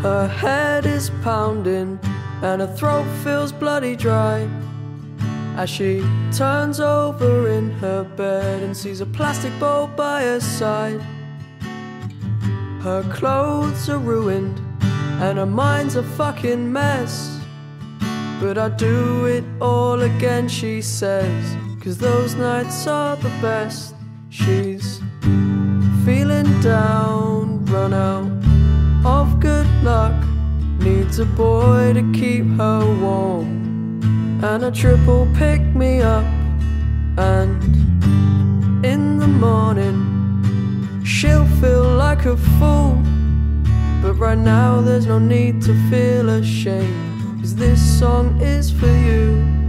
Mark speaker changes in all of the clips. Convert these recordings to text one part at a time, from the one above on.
Speaker 1: Her head is pounding and her throat feels bloody dry as she turns over in her bed and sees a plastic bowl by her side. Her clothes are ruined and her mind's a fucking mess, but I'd do it all again, she says, 'cause those nights are the best. She's feeling down, run out of good luck, needs a boy to keep her warm and a triple pick me up. And in the morning she'll feel like a fool, but right now there's no need to feel ashamed, 'cause this song is for you.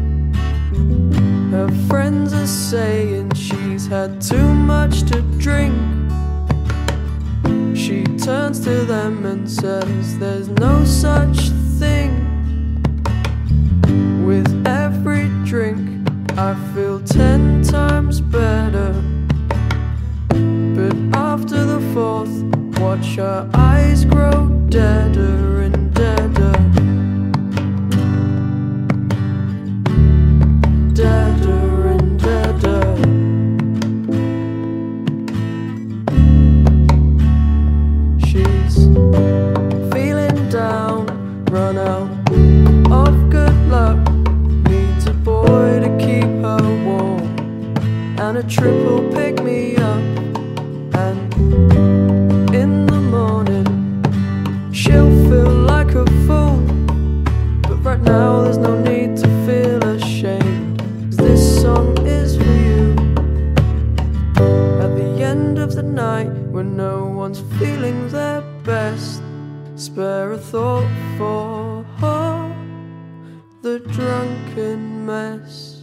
Speaker 1: Her friends are saying she's had too much to drink. She turns to them and says there's no such thing. With every drink I feel 10 times better, but after the fourth, watch her eyes grow deader and deader, deader and deader. She's feeling down, run out of good luck, needs a boy to keep her warm and a triple pick me up. And in the morning she'll feel like a fool, but right now there's no need to feel ashamed, 'cause this song is for you. At the end of the night, when no one's feeling their best, spare a thought for the drunken mess.